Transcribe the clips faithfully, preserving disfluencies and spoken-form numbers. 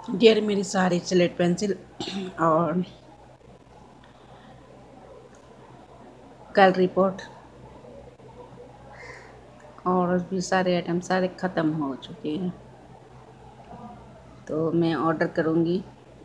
Dear मेरी सारी slate pencil और कल रिपोर्ट और भी सारे आइटम सारे ख़त्म हो चुके हैं, तो मैं ऑर्डर करूँगी।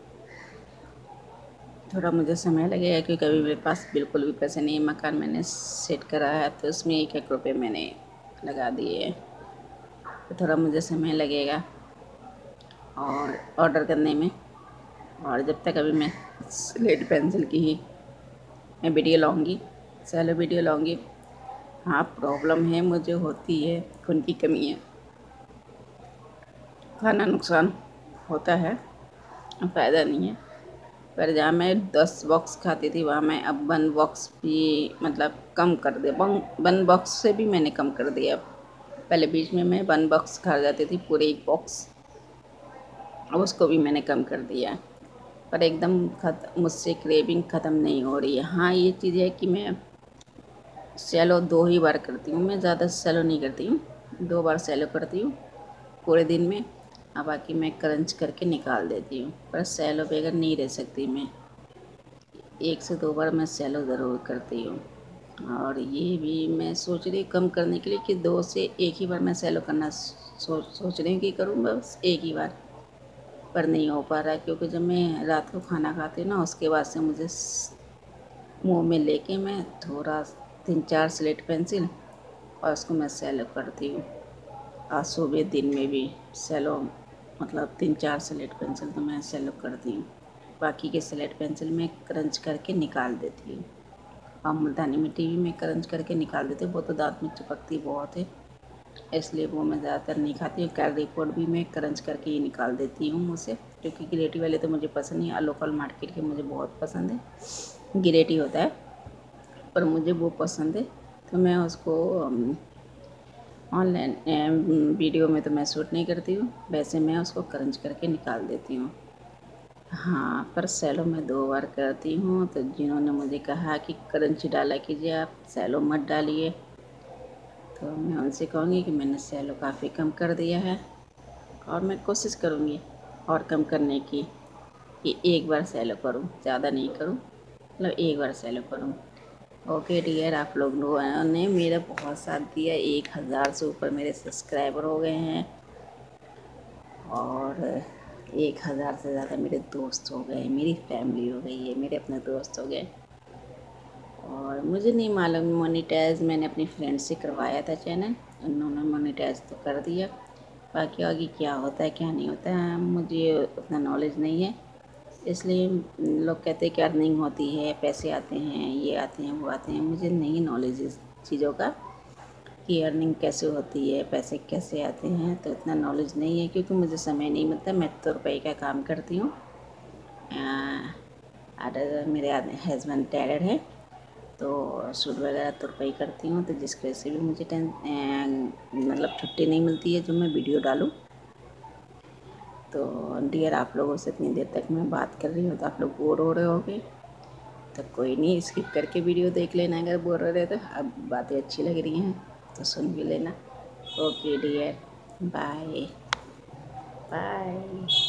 थोड़ा मुझे समय लगेगा क्योंकि अभी मेरे पास बिल्कुल भी पैसे नहीं है। मकान मैंने सेट करा है तो उसमें एक एक रुपये मैंने लगा दिए हैं, तो थोड़ा मुझे समय लगेगा और ऑर्डर करने में। और जब तक अभी मैं स्लेट पेंसिल की ही मैं वीडियो लाऊंगी, सेलो वीडियो लाऊंगी। हाँ, प्रॉब्लम है, मुझे होती है, खून की कमी है, खाना नुकसान होता है, फ़ायदा नहीं है। पर जहाँ मैं दस बॉक्स खाती थी वहाँ मैं अब वन बॉक्स भी मतलब कम कर दिया। वन बॉक्स से भी मैंने कम कर दिया। पहले बीच में मैं वन बॉक्स खा जाती थी, पूरे एक बॉक्स, अब उसको भी मैंने कम कर दिया। पर एकदम खत मुझसे क्रेविंग ख़त्म नहीं हो रही है। हाँ, ये चीज़ है कि मैं सेलो दो ही बार करती हूँ, मैं ज़्यादा सेलो नहीं करती हूँ, दो बार सेलो करती हूँ पूरे दिन में। अब बाकी मैं क्रंच करके निकाल देती हूँ, पर सेलो बगैर नहीं रह सकती मैं। एक से दो बार मैं सेलो ज़रूर करती हूँ। और ये भी मैं सोच रही कम करने के लिए कि दो से एक ही बार मैं सेलो करना सोच सोच रही हूँ कि करूँ बस एक ही बार, पर नहीं हो पा रहा है क्योंकि जब मैं रात को खाना खाती हूँ ना, उसके बाद से मुझे मुंह में लेके मैं थोड़ा तीन चार स्लेट पेंसिल और उसको मैं सेलो करती हूँ। आज सुबह दिन में भी सेलो मतलब तीन चार स्लेट पेंसिल तो मैं सेलो करती हूँ। बाकी के स्लेट पेंसिल में क्रंच करके निकाल देती हूँ। और मुल्तानी मिट्टी भी मैं क्रंच करके निकाल देती हूँ, वो तो दांत में चिपकती बहुत है, इसलिए वो मैं ज़्यादातर नहीं खाती हूँ। कैल रिपोर्ट भी मैं क्रंच करके ही निकाल देती हूँ मुझसे, क्योंकि गिरेटी वाले तो मुझे पसंद नहीं है। लोकल मार्केट के मुझे बहुत पसंद है, गिरेटी होता है पर मुझे वो पसंद है, तो मैं उसको ऑनलाइन वीडियो में तो मैं शूट नहीं करती हूँ, वैसे मैं उसको क्रंच करके निकाल देती हूँ। हाँ, पर सेलो मैं दो बार करती हूँ, तो जिन्होंने मुझे कहा कि क्रंच डाला कीजिए आप, सेलो मत डालिए, तो मैं उनसे कहूँगी कि मैंने सेलो काफ़ी कम कर दिया है और मैं कोशिश करूँगी और कम करने की, कि एक बार सेलो करूँ, ज़्यादा नहीं करूँ, मतलब एक बार सेलो करूँ। ओके डियर, आप लोगों ने मेरा बहुत साथ दिया, एक हज़ार से ऊपर मेरे सब्सक्राइबर हो गए हैं और एक हज़ार से ज़्यादा मेरे दोस्त हो गए, मेरी फैमिली हो गई है, मेरे अपने दोस्त हो गए। और मुझे नहीं मालूम, मोनेटाइज मैंने अपनी फ्रेंड से करवाया था चैनल, उन्होंने मोनेटाइज तो कर दिया, बाकी आगे क्या होता है क्या नहीं होता है मुझे उतना नॉलेज नहीं है। इसलिए लोग कहते हैं कि अर्निंग होती है, पैसे आते हैं, ये आते हैं, वो आते हैं, मुझे नहीं नॉलेज इस चीज़ों का कि अर्निंग कैसे होती है, पैसे कैसे आते हैं, तो इतना नॉलेज नहीं है क्योंकि मुझे समय नहीं मिलता। मैं तो रुपये का काम करती हूँ, मेरे हस्बैंड टेलर है, तो सूट वगैरह तुरपाई करती हूँ, तो जिसकी वजह से भी मुझे टें मतलब छुट्टी नहीं मिलती है जो मैं वीडियो डालूँ। तो डियर, आप लोगों से इतनी देर तक मैं बात कर रही हूँ तो आप लोग बोर हो रहे होगे, तो कोई नहीं, स्किप करके वीडियो देख लेना अगर बोर हो रहे तो। अब बातें अच्छी लग रही हैं तो सुन भी लेना। Okay dear, bye bye.